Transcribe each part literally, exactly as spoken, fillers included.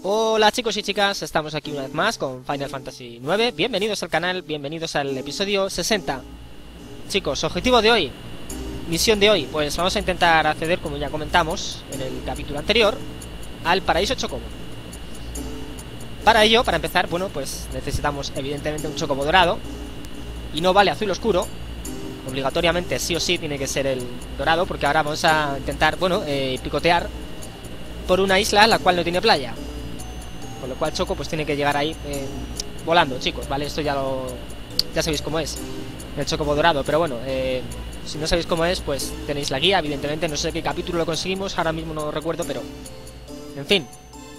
Hola chicos y chicas, estamos aquí una vez más con Final Fantasy nueve. Bienvenidos al canal, bienvenidos al episodio sesenta. Chicos, objetivo de hoy, misión de hoy, pues vamos a intentar acceder, como ya comentamos en el capítulo anterior, al paraíso chocobo. Para ello, para empezar, bueno, pues necesitamos evidentemente un chocobo dorado. Y no vale azul oscuro. Obligatoriamente, sí o sí, tiene que ser el dorado, porque ahora vamos a intentar, bueno, eh, picotear por una isla la cual no tiene playa. Con lo cual Choco pues tiene que llegar ahí eh, volando, chicos, ¿vale? Esto ya lo... ya sabéis cómo es el chocobo dorado, pero bueno, eh, si no sabéis cómo es, pues tenéis la guía, evidentemente. No sé qué capítulo lo conseguimos, ahora mismo no lo recuerdo, pero... en fin.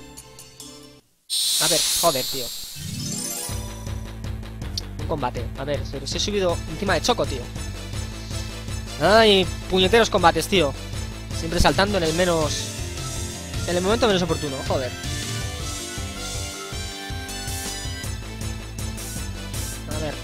A ver, joder, tío. Un combate, a ver, se he subido encima de Choco, tío. Ay, puñeteros combates, tío. Siempre saltando en el menos... en el momento menos oportuno, joder. A ver.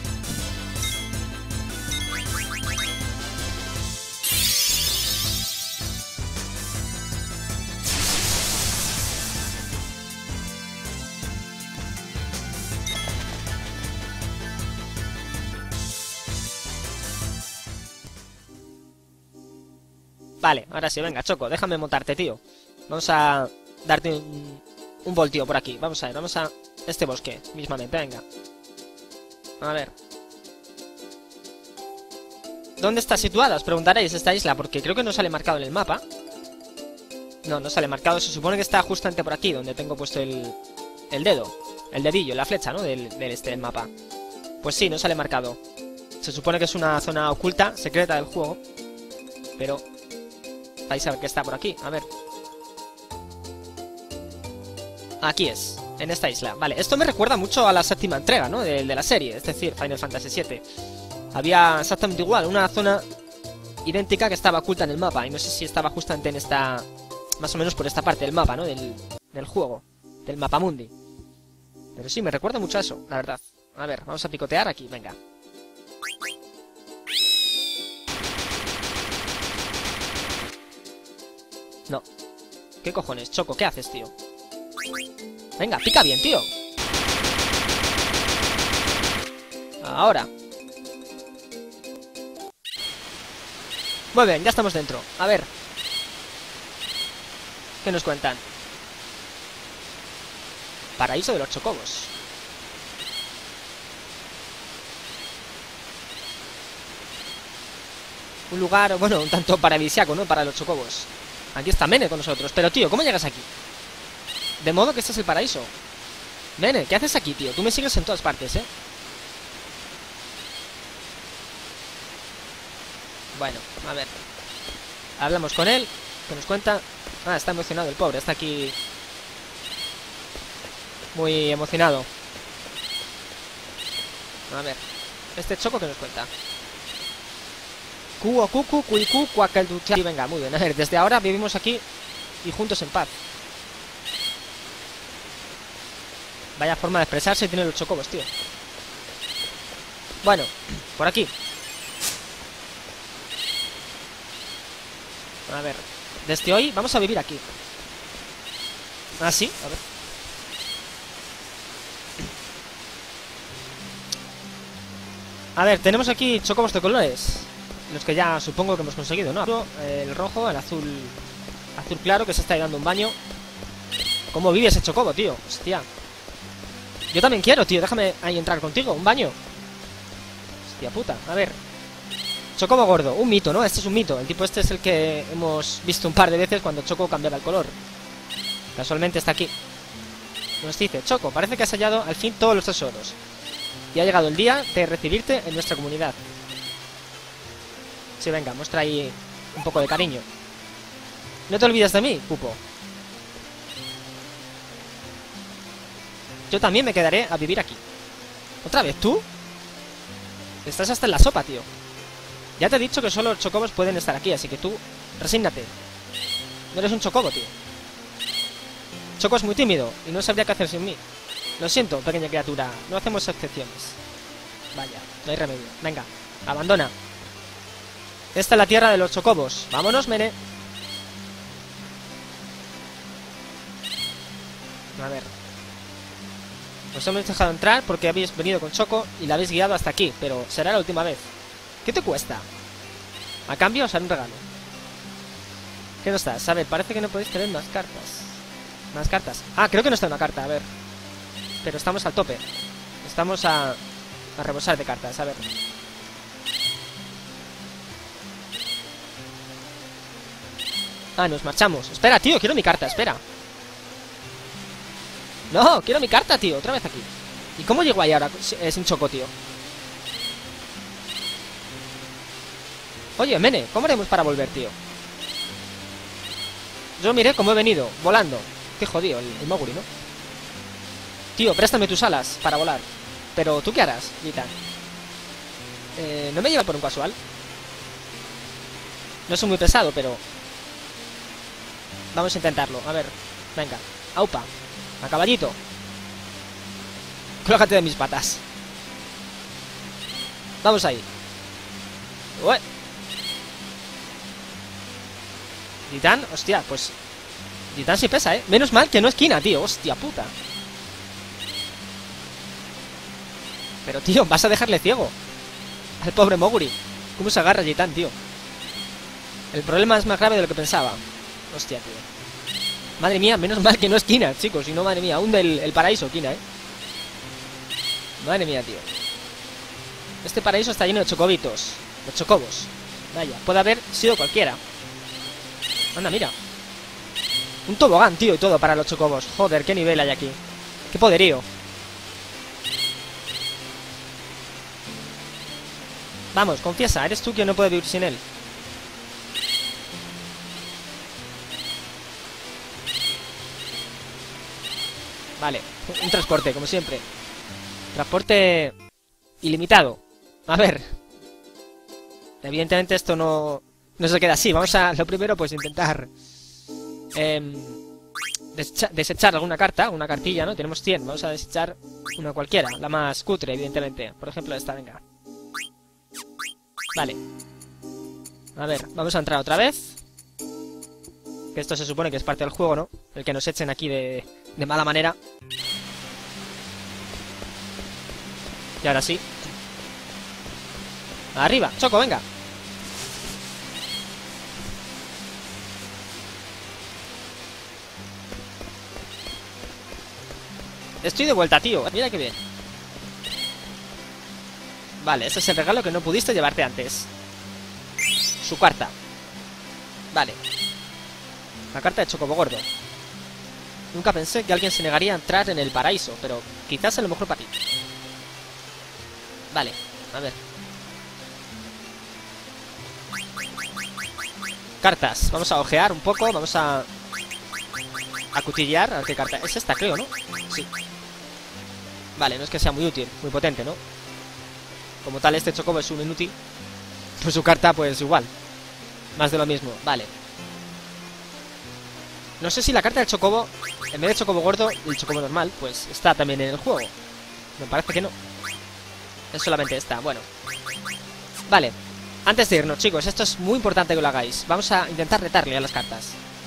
Vale, ahora sí, venga, Choco, déjame montarte, tío. Vamos a darte un, un voltio por aquí. Vamos a ver, vamos a este bosque, mismamente, venga. A ver. ¿Dónde está situada? Os preguntaréis esta isla, porque creo que no sale marcado en el mapa. No, no sale marcado, se supone que está justamente por aquí, donde tengo puesto el, el dedo. El dedillo, la flecha, ¿no? Del, del este del mapa. Pues sí, no sale marcado. Se supone que es una zona oculta, secreta del juego. Pero... vais a ver que está por aquí, a ver. Aquí es, en esta isla. Vale, esto me recuerda mucho a la séptima entrega, ¿no? De, de la serie, es decir, Final Fantasy siete. Había exactamente igual, una zona idéntica que estaba oculta en el mapa. Y no sé si estaba justamente en esta... más o menos por esta parte del mapa, ¿no? Del, del juego, del mapamundi. Pero sí, me recuerda mucho a eso, la verdad. A ver, vamos a picotear aquí, venga. No. ¿Qué cojones? Choco, ¿qué haces, tío? Venga, pica bien, tío. Ahora. Muy bien, ya estamos dentro. A ver. ¿Qué nos cuentan? Paraíso de los chocobos. Un lugar, bueno, un tanto paradisiaco, ¿no? Para los chocobos. Aquí está Mene con nosotros. Pero, tío, ¿cómo llegas aquí? De modo que este es el paraíso. Mene, ¿qué haces aquí, tío? Tú me sigues en todas partes, ¿eh? Bueno, a ver. Hablamos con él. ¿Qué nos cuenta? Ah, está emocionado el pobre. Está aquí... muy emocionado. A ver. Este Choco, ¿qué nos cuenta? Cuo, cucu, cuicu, cuacalucha. Y venga, muy bien. A ver, desde ahora vivimos aquí y juntos en paz. Vaya forma de expresarse tienen los chocobos, tío. Bueno, por aquí. A ver, desde hoy vamos a vivir aquí. ¿Ah, sí? A ver. A ver, tenemos aquí chocobos de colores. Los que ya supongo que hemos conseguido, ¿no? El rojo, el azul... azul claro, que se está dando un baño. ¿Cómo vive ese chocobo, tío? Hostia. Yo también quiero, tío, déjame ahí entrar contigo, un baño. Hostia puta, a ver. Chocobo gordo, un mito, ¿no? Este es un mito, el tipo este es el que hemos visto un par de veces cuando Choco cambiaba el color. Casualmente está aquí. Nos dice, Choco, parece que has hallado al fin todos los tesoros y ha llegado el día de recibirte en nuestra comunidad. Sí, venga, muestra ahí un poco de cariño. No te olvides de mí, pupo. Yo también me quedaré a vivir aquí. ¿Otra vez tú? Estás hasta en la sopa, tío. Ya te he dicho que solo los chocobos pueden estar aquí, así que tú, resígnate. No eres un chocobo, tío. Choco es muy tímido y no sabría qué hacer sin mí. Lo siento, pequeña criatura, no hacemos excepciones. Vaya, no hay remedio. Venga, abandona. Esta es la tierra de los chocobos. Vámonos, Mene. A ver. Os hemos dejado entrar porque habéis venido con Choco y la habéis guiado hasta aquí, pero será la última vez. ¿Qué te cuesta? A cambio os haré un regalo. ¿Qué no estás? A ver, parece que no podéis tener más cartas. Más cartas. Ah, creo que no está una carta, a ver. Pero estamos al tope. Estamos a, a rebosar de cartas, a ver. Ah, nos marchamos. Espera, tío, quiero mi carta, espera. No, quiero mi carta, tío, otra vez aquí. ¿Y cómo llego ahí ahora eh, sin Choco, tío? Oye, Mene, ¿cómo haremos para volver, tío? Yo miré cómo he venido, volando. Qué jodido, el, el Moguri, ¿no? Tío, préstame tus alas para volar. Pero, ¿tú qué harás, Gita? Eh, ¿no me lleva por un casual? No soy muy pesado, pero... Vamos a intentarlo, a ver. Venga, aupa. A caballito. Colócate de mis patas. Vamos ahí. Ué. Titán, hostia, pues Titán sí pesa, eh. Menos mal que no es Kina, tío, hostia puta. Pero tío, vas a dejarle ciego al pobre Moguri. ¿Cómo se agarra Titán, tío? El problema es más grave de lo que pensaba. Hostia, tío. Madre mía, menos mal que no es Kina, chicos. Si no, madre mía, hunde el, el paraíso, Kina, eh. Madre mía, tío. Este paraíso está lleno de chocobitos. De chocobos. Vaya, puede haber sido cualquiera. Anda, mira. Un tobogán, tío, y todo para los chocobos. Joder, qué nivel hay aquí. Qué poderío. Vamos, confiesa, eres tú quien no puede vivir sin él. Vale, un transporte, como siempre. Transporte ilimitado. A ver. Evidentemente esto no, no se queda así. Vamos a, lo primero, pues intentar eh, desechar, desechar alguna carta, una cartilla, ¿no? Tenemos cien, vamos a desechar una cualquiera. La más cutre, evidentemente. Por ejemplo esta, venga. Vale. A ver, vamos a entrar otra vez. Que esto se supone que es parte del juego, ¿no? El que nos echen aquí de, de mala manera. Y ahora sí. Arriba, Choco, venga. Estoy de vuelta, tío. Mira qué bien. Vale, ese es el regalo que no pudiste llevarte antes. Su carta. Vale. La carta de Chocobo Gordo. Nunca pensé que alguien se negaría a entrar en el paraíso, pero quizás a lo mejor para ti. Vale, a ver. Cartas, vamos a ojear un poco, vamos a... A cuchillar, a ver qué carta... Es esta, creo, ¿no? Sí. Vale, no es que sea muy útil, muy potente, ¿no? Como tal, este Chocobo es un inútil. Pues su carta, pues igual. Más de lo mismo, vale. No sé si la carta del Chocobo, en vez de Chocobo Gordo, el Chocobo normal, pues está también en el juego. Me parece que no. Es solamente esta, bueno. Vale, antes de irnos, chicos, esto es muy importante que lo hagáis. Vamos a intentar retarle a las cartas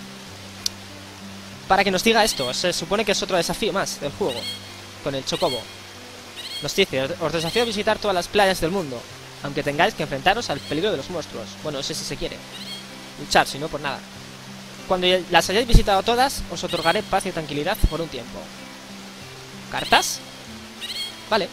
para que nos diga esto. Se supone que es otro desafío más del juego con el Chocobo. Nos dice, os desafío a visitar todas las playas del mundo, aunque tengáis que enfrentaros al peligro de los monstruos. Bueno, no sé si se quiere luchar, si no, por nada. Cuando las hayáis visitado todas, os otorgaré paz y tranquilidad por un tiempo. ¿Cartas? Vale.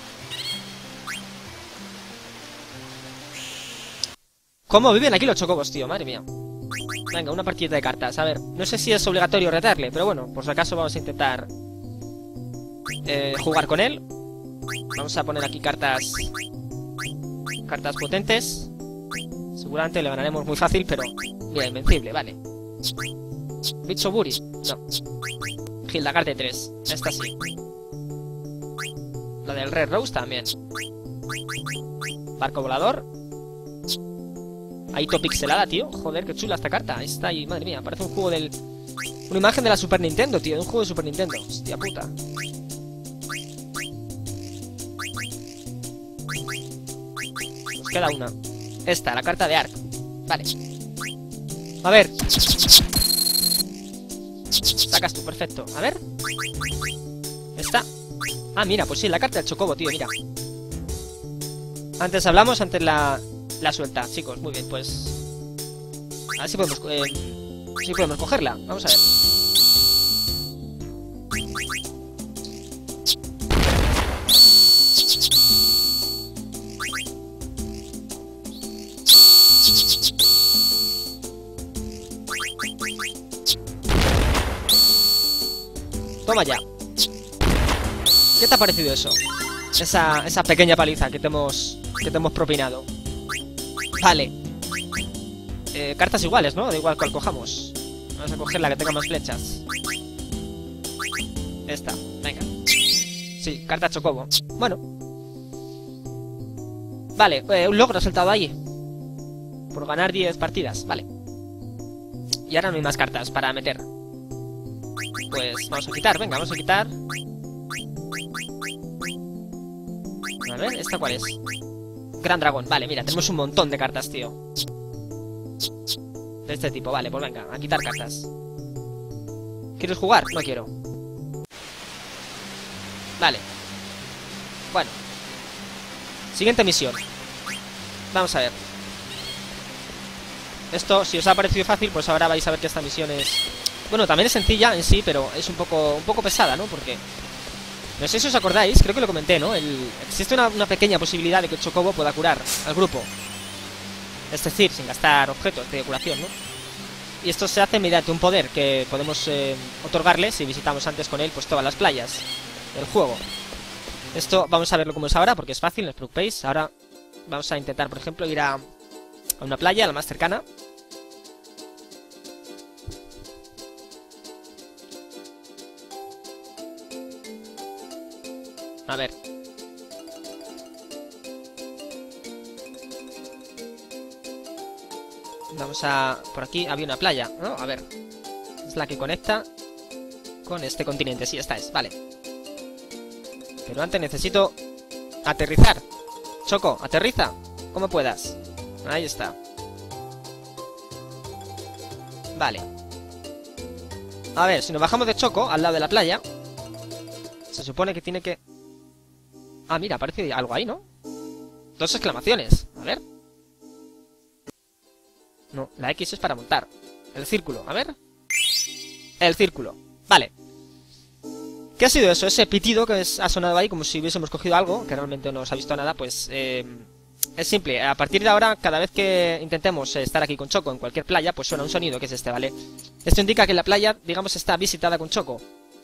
¿Cómo viven aquí los chocobos, tío? Madre mía. Venga, una partida de cartas. A ver, no sé si es obligatorio retarle, pero bueno, por si acaso vamos a intentar eh, jugar con él. Vamos a poner aquí cartas Cartas potentes. Seguramente le ganaremos muy fácil, pero mira, invencible, vale. Bitsuburi, no. Hildagar de tres, esta sí. La del Red Rose también. Barco volador. Aito pixelada, tío. Joder, qué chula esta carta. Ahí está, ahí, madre mía, parece un juego del... Una imagen de la Super Nintendo, tío, de un juego de Super Nintendo. Hostia puta. Nos queda una. Esta, la carta de Ark. Vale. A ver. Saca sacas tú, perfecto. A ver. ¿Está? Ah, mira, pues sí, la carta del chocobo, tío, mira. Antes hablamos, antes la, la suelta, chicos. Muy bien, pues... A ver si podemos... Eh, si podemos cogerla. Vamos a ver. Toma ya. ¿Qué te ha parecido eso? Esa, esa pequeña paliza que te hemos, que te hemos propinado. Vale. Eh, cartas iguales, ¿no? Da igual cuál cojamos. Vamos a coger la que tenga más flechas. Esta, venga. Sí, carta chocobo. Bueno. Vale, eh, un logro saltado ahí. Por ganar diez partidas, vale. Y ahora no hay más cartas para meter. Pues vamos a quitar, venga, vamos a quitar. A ver, ¿esta cuál es? Gran dragón, vale, mira, tenemos un montón de cartas, tío. De este tipo, vale, pues venga, a quitar cartas. ¿Quieres jugar? No quiero. Vale. Bueno. Siguiente misión. Vamos a ver. Esto, si os ha parecido fácil, pues ahora vais a ver que esta misión es... Bueno, también es sencilla en sí, pero es un poco, un poco pesada, ¿no? Porque... No sé si os acordáis, creo que lo comenté, ¿no? El... Existe una, una pequeña posibilidad de que el chocobo pueda curar al grupo. Es decir, sin gastar objetos de curación, ¿no? Y esto se hace mediante un poder que podemos eh, otorgarle si visitamos antes con él pues todas las playas del juego. Esto vamos a verlo como es ahora, porque es fácil, no os preocupéis. Ahora vamos a intentar, por ejemplo, ir a, a una playa, la más cercana. A ver. Vamos a... Por aquí había una playa, ¿no? A ver. Es la que conecta con este continente. Sí, esta es, vale. Pero antes necesito aterrizar. Choco, aterriza. Como puedas. Ahí está. Vale. A ver, si nos bajamos de Choco, al lado de la playa, se supone que tiene que... Ah, mira, aparece algo ahí, ¿no? Dos exclamaciones. A ver. No, la X es para montar. El círculo, a ver. El círculo, vale. ¿Qué ha sido eso? Ese pitido que ha sonado ahí como si hubiésemos cogido algo, que realmente no se ha visto nada, pues... Eh, es simple, a partir de ahora, cada vez que intentemos estar aquí con Choco en cualquier playa, pues suena un sonido, que es este, ¿vale? Esto indica que la playa, digamos, está visitada con Choco.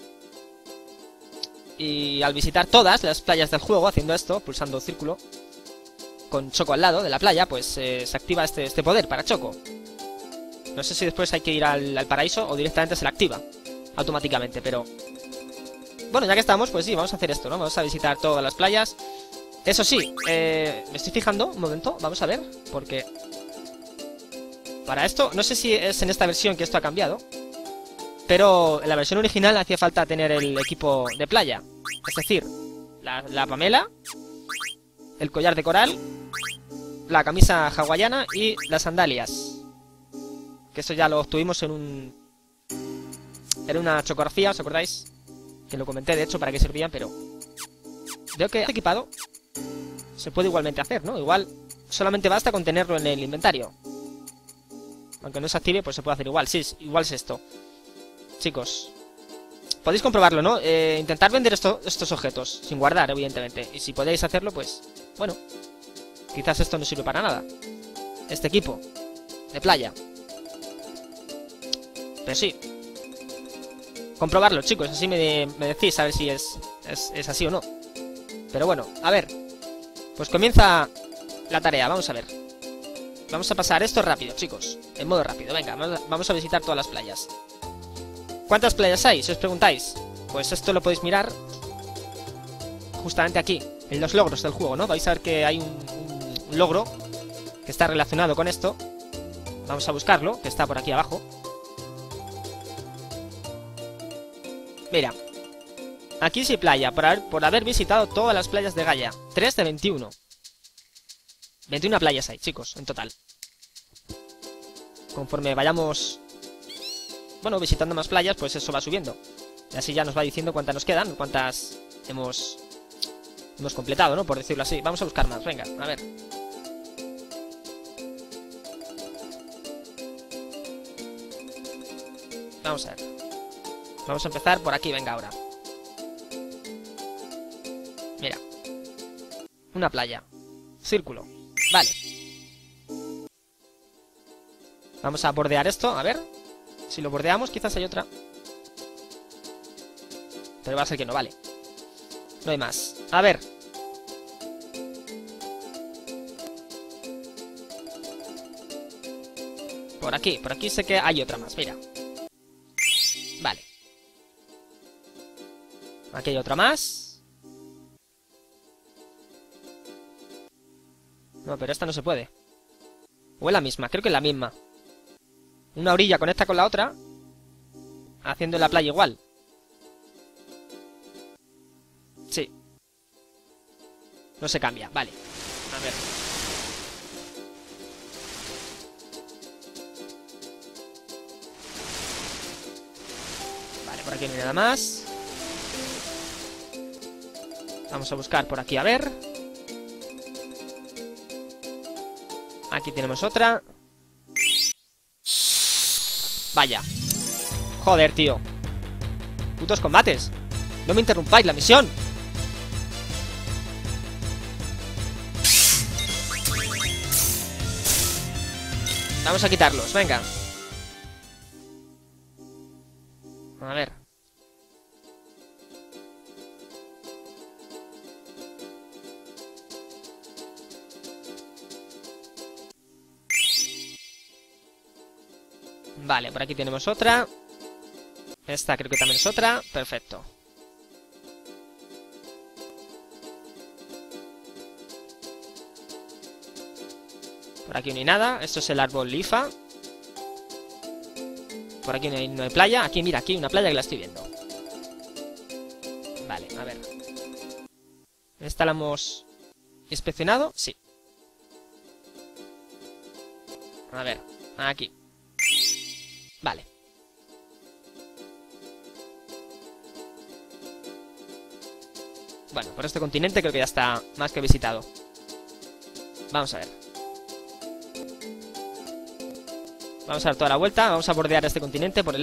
Y al visitar todas las playas del juego, haciendo esto, pulsando círculo, con Choco al lado de la playa, pues eh, se activa este, este poder para Choco. No sé si después hay que ir al, al paraíso o directamente se la activa automáticamente, pero... Bueno, ya que estamos, pues sí, vamos a hacer esto, ¿no? Vamos a visitar todas las playas. Eso sí, eh, me estoy fijando, un momento, vamos a ver, porque... Para esto, no sé si es en esta versión que esto ha cambiado, pero en la versión original hacía falta tener el equipo de playa. Es decir, la, la Pamela, el collar de coral, la camisa hawaiana y las sandalias. Que eso ya lo obtuvimos en un... Era una chocografía, ¿os acordáis? Que lo comenté, de hecho, para qué servían, pero... Veo que equipado se puede igualmente hacer, ¿no? Igual solamente basta con tenerlo en el inventario. Aunque no se active, pues se puede hacer igual. Sí, igual es esto. Chicos, podéis comprobarlo, ¿no? Eh, intentar vender esto, estos objetos, sin guardar, evidentemente. Y si podéis hacerlo, pues, bueno, quizás esto no sirve para nada. Este equipo de playa. Pero sí. Comprobarlo, chicos, así me, me decís a ver si es, es, es así o no. Pero bueno, a ver. Pues comienza la tarea, vamos a ver. Vamos a pasar esto rápido, chicos. En modo rápido, venga, vamos a visitar todas las playas. ¿Cuántas playas hay? Si os preguntáis. Pues esto lo podéis mirar justamente aquí, en los logros del juego, ¿no? Vais a ver que hay un, un, un logro que está relacionado con esto. Vamos a buscarlo, que está por aquí abajo. Mira. Aquí sí playa, por haber, por haber visitado todas las playas de Gaia. tres de veintiuno. veintiuna playas hay, chicos, en total. Conforme vayamos bueno, visitando más playas, pues eso va subiendo. Y así ya nos va diciendo cuántas nos quedan, cuántas hemos, hemos completado, ¿no? Por decirlo así. Vamos a buscar más, venga, a ver. Vamos a ver. Vamos a empezar por aquí, venga, ahora. Mira. Una playa. Círculo. Vale. Vamos a bordear esto, a ver. Si lo bordeamos, quizás hay otra. Pero va a ser que no, vale. No hay más. A ver. Por aquí, por aquí sé que hay otra más, mira. Vale. Aquí hay otra más. No, pero esta no se puede. O es la misma, creo que es la misma. Una orilla conecta con la otra, haciendo la playa igual. Sí. No se cambia, vale. A ver. Vale, por aquí no hay nada más. Vamos a buscar por aquí, a ver. Aquí tenemos otra. Vaya. Joder, tío. Putos combates. No me interrumpáis la misión. Vamos a quitarlos, venga. A ver. Vale, por aquí tenemos otra. Esta creo que también es otra. Perfecto. Por aquí no hay nada. Esto es el árbol lifa. Por aquí no hay, no hay playa. Aquí, mira, aquí hay una playa que la estoy viendo. Vale, a ver. ¿Esta la hemos inspeccionado? Sí. A ver, aquí. Vale. Bueno, por este continente creo que ya está más que visitado. Vamos a ver. Vamos a dar toda la vuelta. Vamos a bordear este continente por el...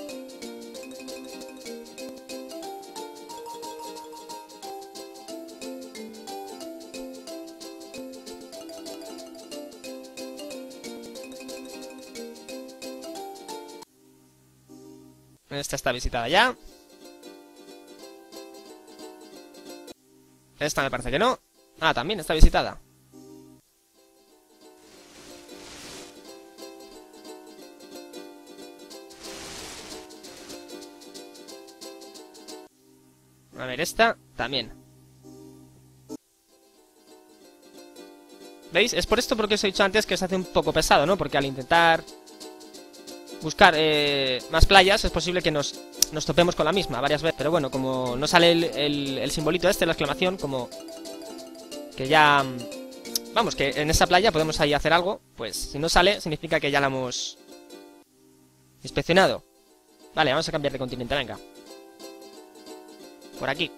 Esta está visitada ya. Esta me parece que no. Ah, también está visitada. A ver, esta también. ¿Veis? Es por esto porque os he dicho antes que se hace un poco pesado, ¿no? Porque al intentar buscar eh, más playas es posible que nos, nos topemos con la misma varias veces. Pero bueno, como no sale el, el, el simbolito este, la exclamación, como que ya... Vamos, que en esa playa podemos ahí hacer algo. Pues si no sale, significa que ya la hemos inspeccionado. Vale, vamos a cambiar de continente, venga. Por aquí.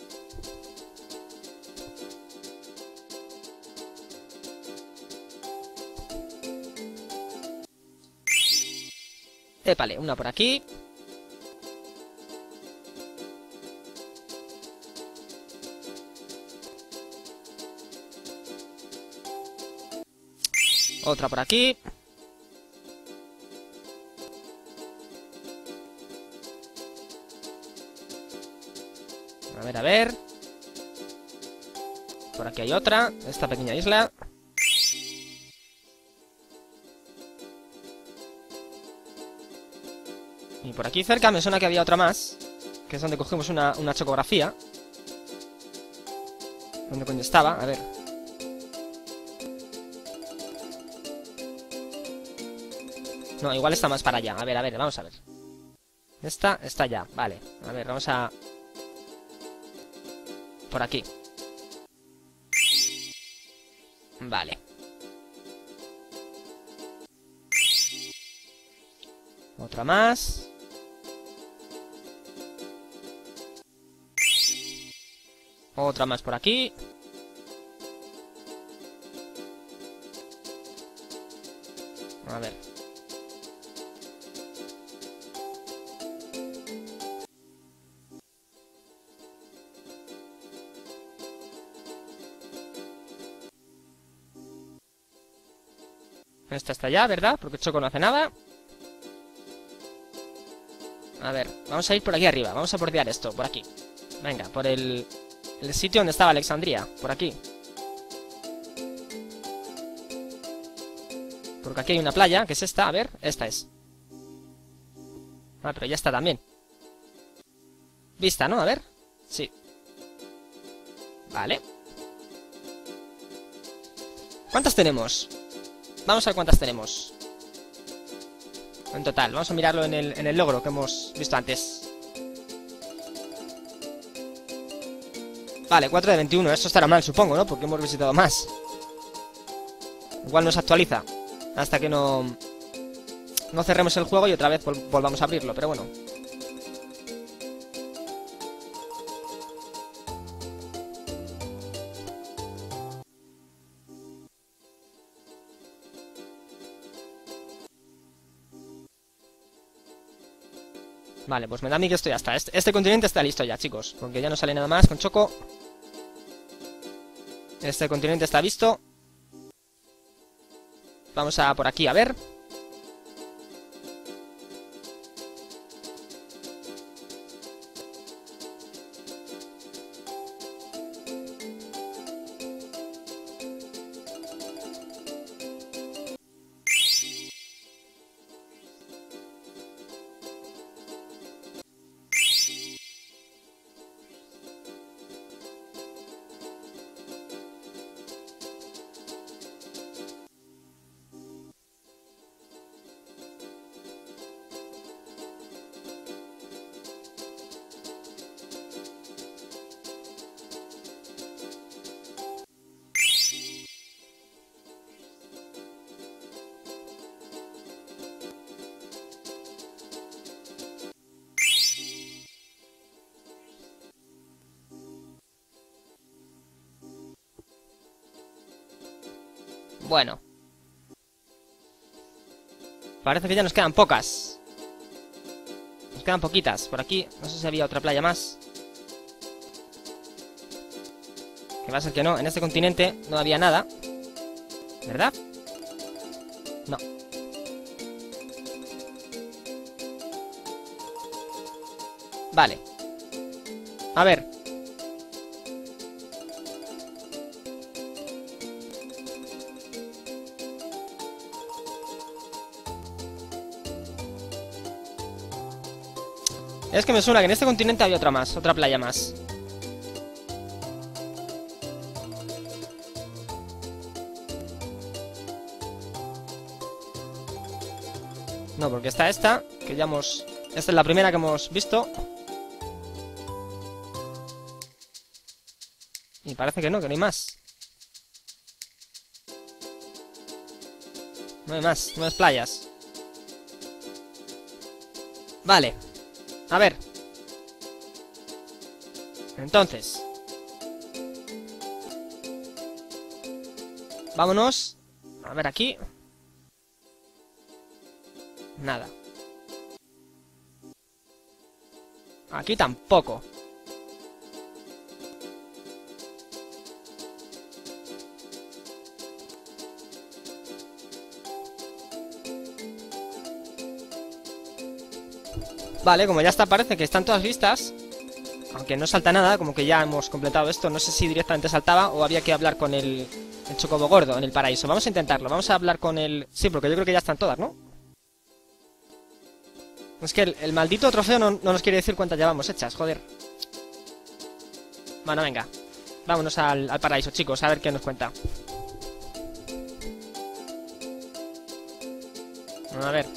Épale, una por aquí. Otra por aquí. A ver, a ver. Por aquí hay otra. Esta pequeña isla. Y por aquí cerca me suena que había otra más. Que es donde cogemos una, una chocografía. ¿Dónde coño estaba? A ver. No, igual está más para allá. A ver, a ver, vamos a ver. Esta está ya, vale. A ver, vamos a... Por aquí. Vale. Otra más. Otra más por aquí. A ver. Esta está ya, ¿verdad? Porque Choco no hace nada. A ver, vamos a ir por aquí arriba. Vamos a bordear esto, por aquí. Venga, por el, el sitio donde estaba Alexandria. Por aquí. Porque aquí hay una playa, que es esta. A ver, esta es. Ah, pero ya está también. Vista, ¿no? A ver. Sí. Vale. ¿Cuántas tenemos? Vamos a ver cuántas tenemos. En total, vamos a mirarlo en el, en el logro que hemos visto antes. Vale, cuatro de veintiuno. Esto estará mal, supongo, ¿no? Porque hemos visitado más. Igual nos actualiza hasta que no No cerremos el juego y otra vez vol volvamos a abrirlo, pero bueno. Vale, pues me da a mí que esto ya está. Este, este continente está listo ya, chicos. Porque ya no sale nada más con Choco. Este continente está visto. Vamos a por aquí a ver. Bueno. Parece que ya nos quedan pocas. Nos quedan poquitas. Por aquí, no sé si había otra playa más. Que va a ser que no. En este continente no había nada. ¿Verdad? No. Vale. A ver. Es que me suena que en este continente había otra más, otra playa más. No, porque está esta, que ya hemos... Esta es la primera que hemos visto. Y parece que no, que no hay más. No hay más, no hay más playas. Vale. A ver. Entonces. Vámonos. A ver aquí. Nada. Aquí tampoco. Vale, como ya está, parece que están todas listas. Aunque no salta nada, como que ya hemos completado esto. No sé si directamente saltaba o había que hablar con el, el chocobo gordo en el paraíso. Vamos a intentarlo, vamos a hablar con el... Sí, porque yo creo que ya están todas, ¿no? Es que el, el maldito trofeo no, no nos quiere decir cuántas llevamos hechas, joder. Bueno, venga. Vámonos al, al paraíso, chicos, a ver qué nos cuenta. A ver.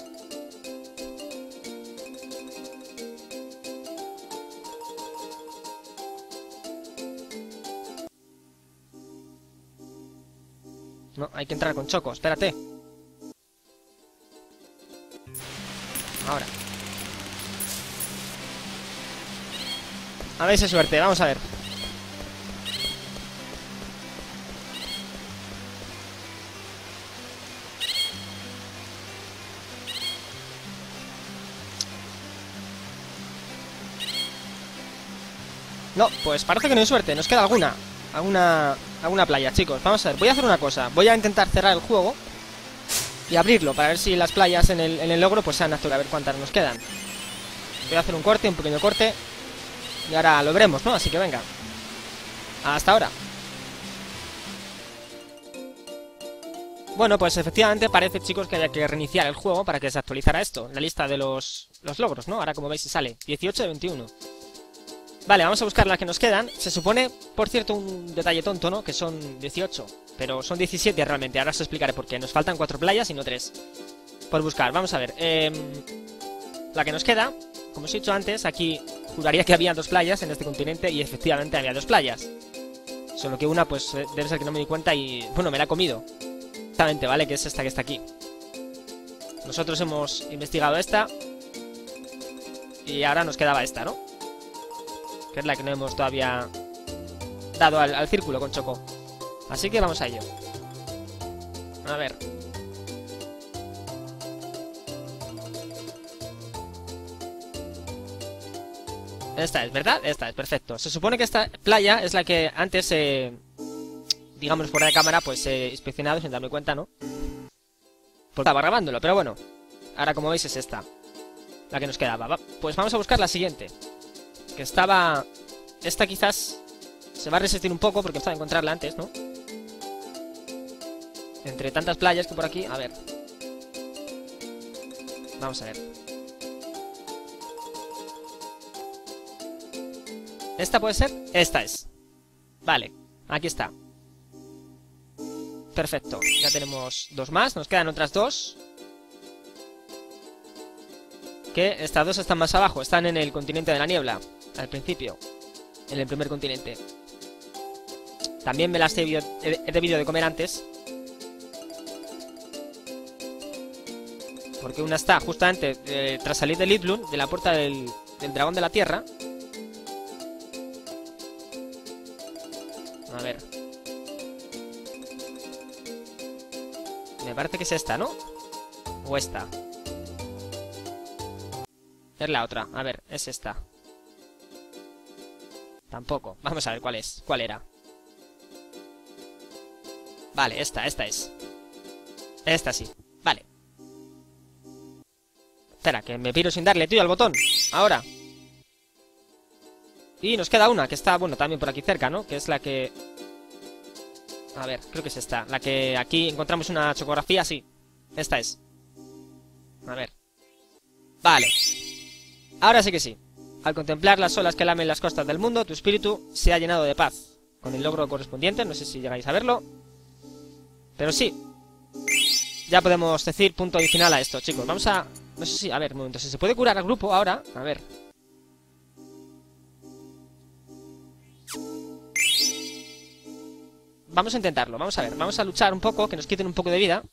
No, hay que entrar con Choco, espérate. Ahora. A ver si suerte, vamos a ver. No, pues parece que no hay suerte, nos queda alguna Alguna, alguna playa, chicos. Vamos a ver, voy a hacer una cosa. Voy a intentar cerrar el juego y abrirlo para ver si las playas en el, en el logro pues sean naturales. A ver cuántas nos quedan. Voy a hacer un corte, un pequeño corte. Y ahora lo veremos, ¿no? Así que venga. Hasta ahora. Bueno, pues efectivamente parece, chicos, que haya que reiniciar el juego para que se actualizara esto. La lista de los, los logros, ¿no? Ahora, como veis, se sale dieciocho de veintiuno. Vale, vamos a buscar las que nos quedan. Se supone, por cierto, un detalle tonto, ¿no? Que son dieciocho, pero son diecisiete realmente. Ahora os explicaré por qué. Nos faltan cuatro playas y no tres. Por buscar, vamos a ver. eh, La que nos queda, como os he dicho antes, aquí juraría que había dos playas en este continente. Y efectivamente había dos playas. Solo que una, pues, debe ser que no me di cuenta y... bueno, me la he comido. Exactamente, ¿vale? Que es esta que está aquí. Nosotros hemos investigado esta y ahora nos quedaba esta, ¿no? Que es la que no hemos todavía dado al, al círculo con Choco. Así que vamos a ello. A ver. Esta es, ¿verdad? Esta es, perfecto. Se supone que esta playa es la que antes, eh, digamos, fuera de cámara, pues he eh, inspeccionado sin darme cuenta, ¿no? Porque estaba grabándolo, pero bueno. Ahora, como veis, es esta la que nos quedaba. Va, pues vamos a buscar la siguiente. Que estaba... Esta quizás se va a resistir un poco porque estaba a encontrarla antes, ¿no? Entre tantas playas que por aquí... A ver. Vamos a ver. ¿Esta puede ser? Esta es. Vale, aquí está. Perfecto, ya tenemos dos más. Nos quedan otras dos. Que estas dos están más abajo. Están en el continente de la niebla. Al principio. En el primer continente. También me las he, he, he debido de comer antes. Porque una está justamente eh, tras salir de Litlun, de la puerta del, del dragón de la tierra. A ver. Me parece que es esta, ¿no? O esta. Es la otra. A ver, es esta. Tampoco. Vamos a ver cuál es. ¿Cuál era? Vale, esta, esta es. Esta sí. Vale. Espera, que me piro sin darle, tío, al botón. Ahora. Y nos queda una, que está, bueno, también por aquí cerca, ¿no? Que es la que... A ver, creo que es esta. La que aquí encontramos una chocografía, sí. Esta es. A ver. Vale. Ahora sí que sí. Al contemplar las olas que lamen las costas del mundo, tu espíritu se ha llenado de paz. Con el logro correspondiente, no sé si llegáis a verlo. Pero sí. Ya podemos decir punto y final a esto, chicos. Vamos a... No sé si... A ver, un momento. Si se puede curar al grupo ahora. A ver. Vamos a intentarlo. Vamos a ver. Vamos a luchar un poco. Que nos quiten un poco de vida.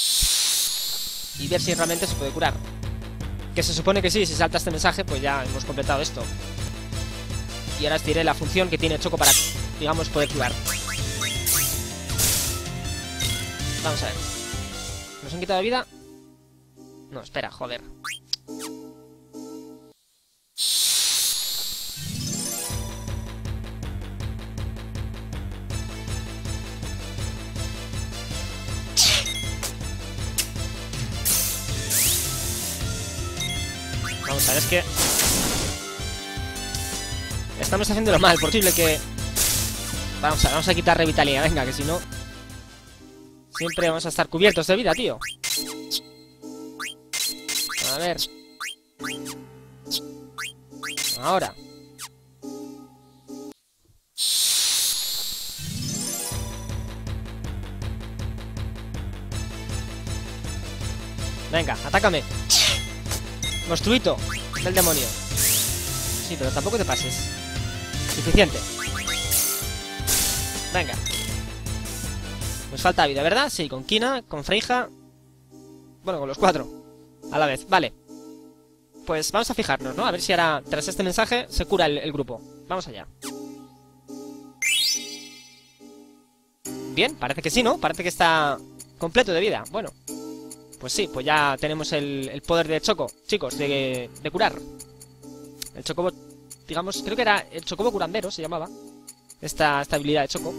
Y ver si realmente se puede curar. Que se supone que sí. Si salta este mensaje, pues ya hemos completado esto. Y ahora os diré la función que tiene Choco para, digamos, poder curar. Vamos a ver. ¿Nos han quitado vida? No, espera, joder. Vamos a ver, es que... Estamos haciéndolo mal, posible que... Vamos a, vamos a quitar revitalidad, venga, que si no... Siempre vamos a estar cubiertos de vida, tío. A ver. Ahora. Venga, atácame. Monstruito del demonio. Sí, pero tampoco te pases. Suficiente. Venga. Nos falta vida, ¿verdad? Sí, con Kina, con Freija. Bueno, con los cuatro a la vez, vale. pues vamos a fijarnos, ¿no? A ver si ahora, tras este mensaje, se cura el, el grupo. Vamos allá. Bien, parece que sí, ¿no? Parece que está completo de vida. Bueno, pues sí, pues ya tenemos el, el poder de Choco, chicos, de, de curar. El Chocobo, digamos, creo que era el Chocobo curandero, se llamaba. Esta, esta habilidad de Choco.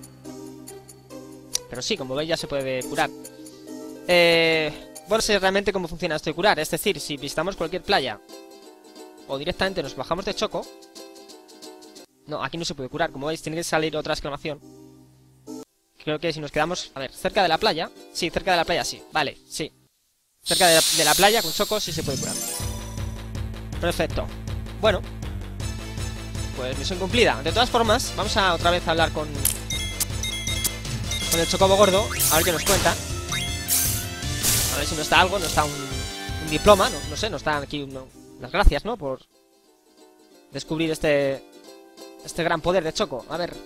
Pero sí, como veis ya se puede curar. Eh... Bueno, sé realmente cómo funciona esto de curar. Es decir, si visitamos cualquier playa o directamente nos bajamos de Choco. No, aquí no se puede curar. Como veis, tiene que salir otra exclamación. Creo que si nos quedamos, a ver, cerca de la playa. Sí, cerca de la playa, sí, vale, sí. Cerca de la, de la playa con Choco sí se puede curar. Perfecto. Bueno, pues misión cumplida. De todas formas, vamos a otra vez a hablar con Con el Chocobo gordo, a ver qué nos cuenta. A ver si no está algo, no está un, un diploma, no, no sé, no está aquí uno, las gracias, ¿no? Por descubrir este este gran poder de Choco. A ver.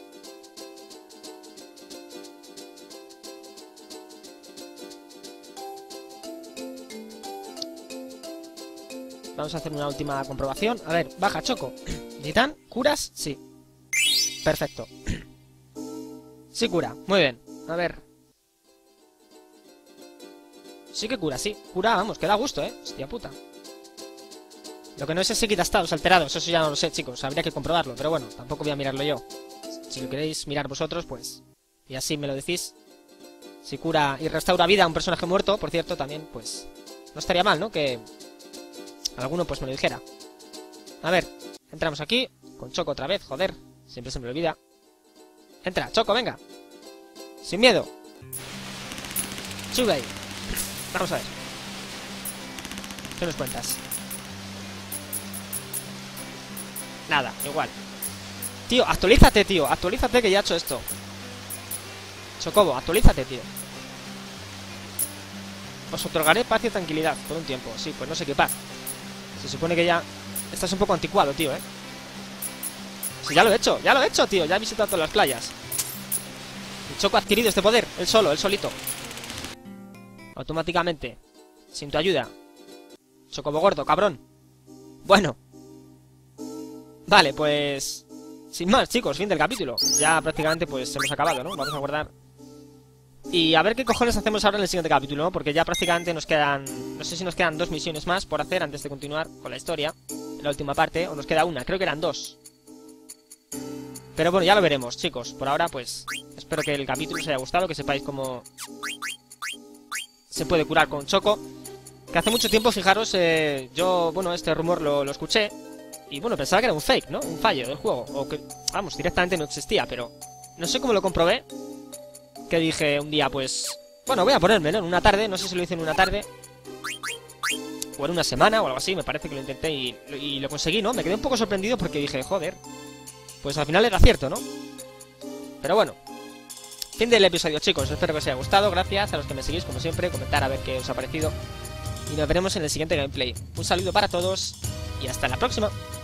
Vamos a hacer una última comprobación. A ver, baja Choco. Titán, ¿curas? Sí. Perfecto. Sí cura, muy bien. A ver. Sí que cura, sí. Cura, vamos, que da gusto, ¿eh? Hostia puta. Lo que no sé es si quita estados alterados. Eso ya no lo sé, chicos. Habría que comprobarlo. Pero bueno, tampoco voy a mirarlo yo. Si lo queréis mirar vosotros, pues... Y así me lo decís. Si cura y restaura vida a un personaje muerto, por cierto, también, pues... No estaría mal, ¿no? Que... alguno, pues, me lo dijera. A ver. Entramos aquí. Con Choco otra vez, joder. Siempre se me olvida. Entra, Choco, venga. Sin miedo. Sube ahí. Vamos a ver. ¿Qué nos cuentas? Nada, igual. Tío, actualízate, tío. Actualízate que ya he hecho esto. Chocobo, actualízate, tío. Os otorgaré paz y tranquilidad por un tiempo. Sí, pues no sé qué paz. Se supone que ya... Estás un poco anticuado, tío, ¿eh? Sí, ya lo he hecho, ya lo he hecho, tío. Ya he visitado todas las playas. El Choco ha adquirido este poder. Él solo, él solito. Automáticamente. Sin tu ayuda. Chocobo gordo, cabrón. Bueno. Vale, pues... Sin más, chicos, fin del capítulo. Ya prácticamente pues hemos acabado, ¿no? Vamos a guardar. Y a ver qué cojones hacemos ahora en el siguiente capítulo, ¿no? Porque ya prácticamente nos quedan... No sé si nos quedan dos misiones más por hacer antes de continuar con la historia. En la última parte. O nos queda una, creo que eran dos. Pero bueno, ya lo veremos, chicos. Por ahora, pues... Espero que el capítulo os haya gustado. Que sepáis cómo... se puede curar con Choco. Que hace mucho tiempo, fijaros, eh, yo, bueno, este rumor lo, lo escuché. Y bueno, pensaba que era un fake, ¿no? Un fallo del juego. O que, vamos, directamente no existía, pero... No sé cómo lo comprobé. Que dije un día, pues... Bueno, voy a ponerme, ¿no? En una tarde, no sé si lo hice en una tarde. O en una semana o algo así, me parece que lo intenté y, y lo conseguí, ¿no? Me quedé un poco sorprendido porque dije, joder. Pues al final era cierto, ¿no? Pero bueno. Fin del episodio, chicos. Espero que os haya gustado. Gracias a los que me seguís, como siempre. Comentar a ver qué os ha parecido. Y nos veremos en el siguiente gameplay. Un saludo para todos y hasta la próxima.